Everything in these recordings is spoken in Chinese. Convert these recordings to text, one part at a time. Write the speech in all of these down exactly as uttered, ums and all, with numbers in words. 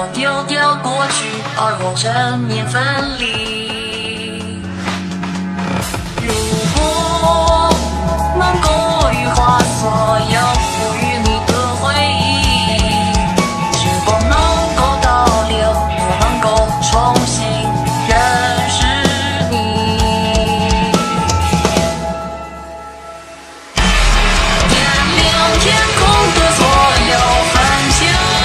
我丢掉过去，而我正面分离。如果能够羽化所有不与你的回忆，时光能够倒流，我能够重新认识你。点亮天空的所有繁星，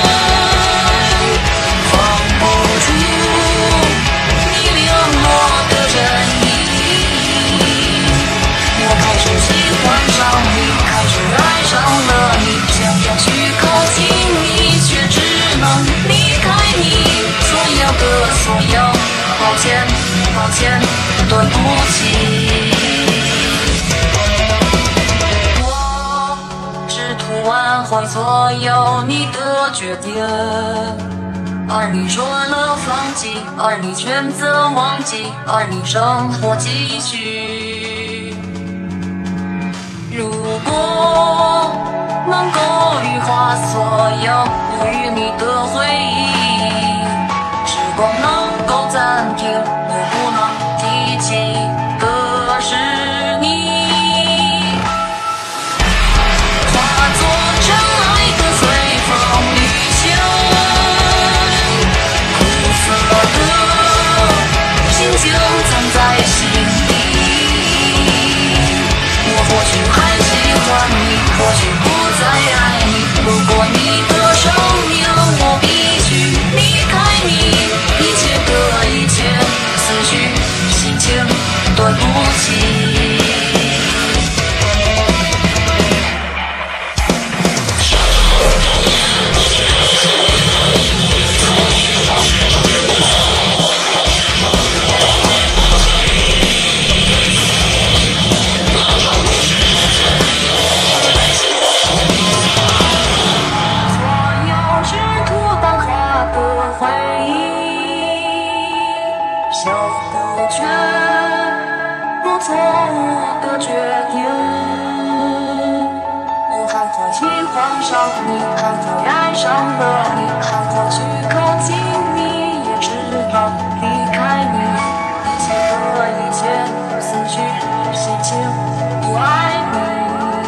放不出你零落的真意。我开始喜欢上你，开始爱上了你，想要去靠近你，却只能离开你。所有的所有，抱歉，抱歉，对不起。我试图挽回所有你的决定，而你说了放弃，而你选择忘记，而你生活继续。如果能够羽化所有不与你的回忆，时光能够暂停，我不能提起的是你。化作尘埃的随风旅行，苦涩的心情藏在心底。我或许还喜欢你，或许不再爱你。如果你的生命我必须离开你，一切的一切，思绪心情，对不起。小的却不错误的决定，我还会喜欢上你，还会爱上了你，还会去靠近你，也直到离开你。一切的一切，思绪心情，不爱你。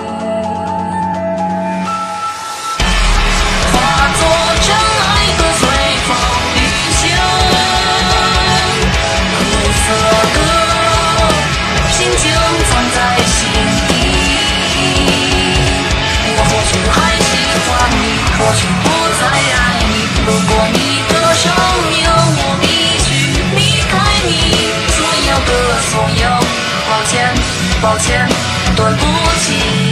化作尘埃的随风旅行，苦涩的心情藏在心底。我或许还喜欢你，或许不再爱你。如果你的生命我必须离开你，所有的所有，抱歉，抱歉，对不起。